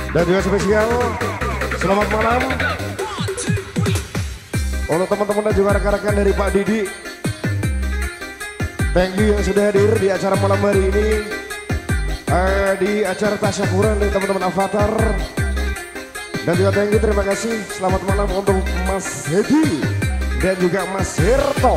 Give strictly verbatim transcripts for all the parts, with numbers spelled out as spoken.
Dan juga spesial selamat malam untuk teman-teman dan juga rekan-rekan dari Pak Didi. Thank you yang sudah hadir di acara malam hari ini, eh, di acara tasyakuran dari teman-teman Avatar. Dan juga thank you, terima kasih, selamat malam untuk Mas Hedi dan juga Mas Herto.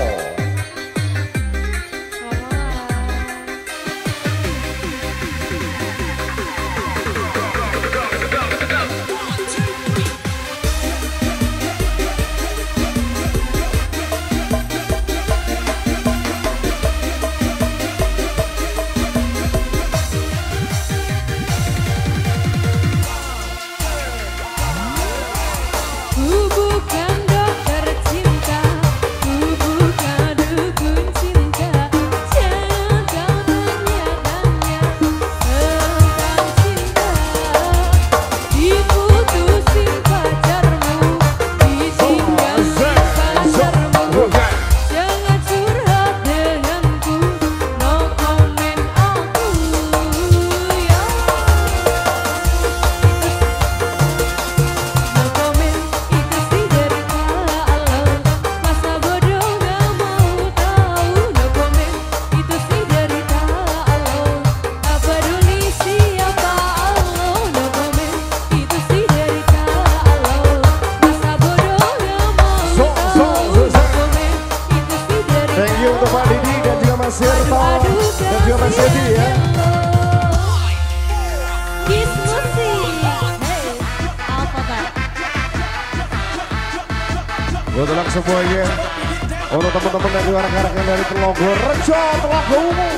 Untuk semuanya, untuk teman-teman dan juga rekan-rekan dari Telogorejo, Telogo Ungu.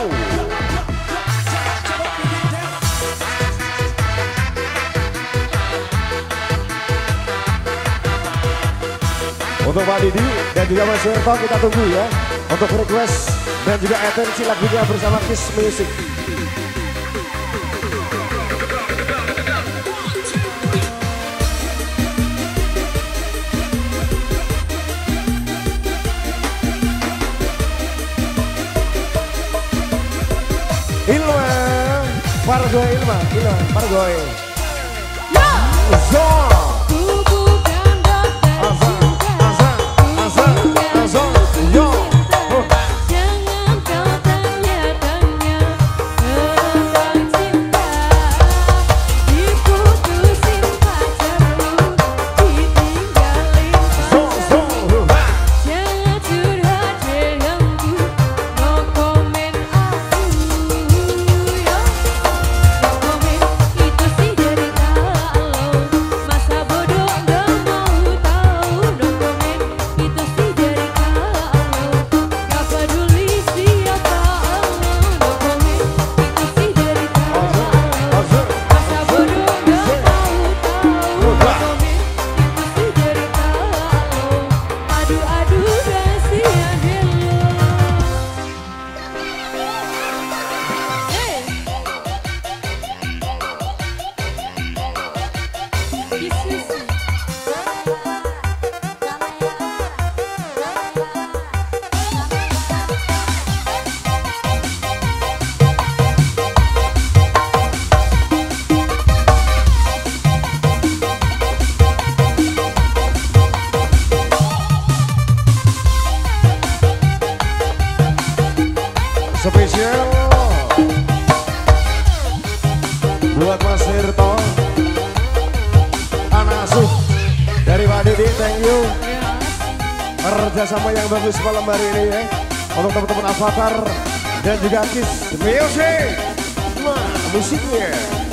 Untuk Pak Didi dan juga Mas Herto kita tunggu ya, untuk request dan juga atensi lagunya bersama Kiss Music. Ilma, Fargo Ilma, Ilma, Fargo. Zon. Spesial buat Mas Herto, anak asuh dari Pak Didi, thank you kerjasama yang bagus malam hari ini ya, untuk teman-teman Avatar dan juga Kiss Music. Nah, musiknya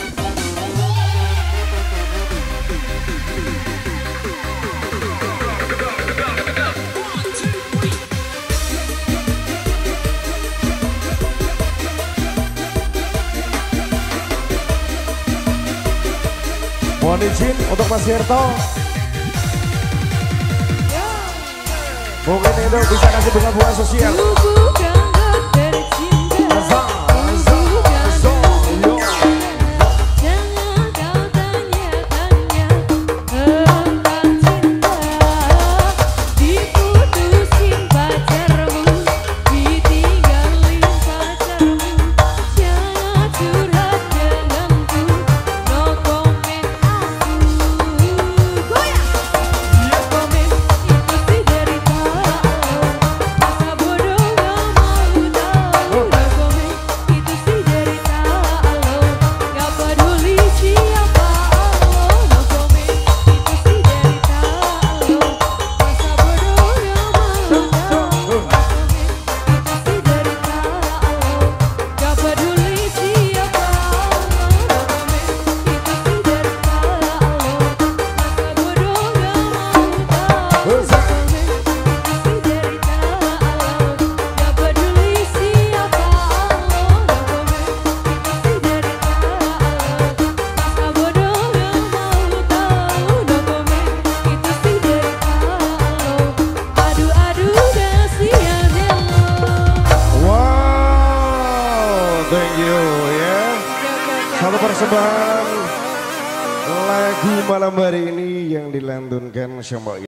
mohon izin untuk Mas Herto, mungkin itu bisa kasih bunga-bunga sosial. persembahan lagu malam hari ini yang dilantunkan sama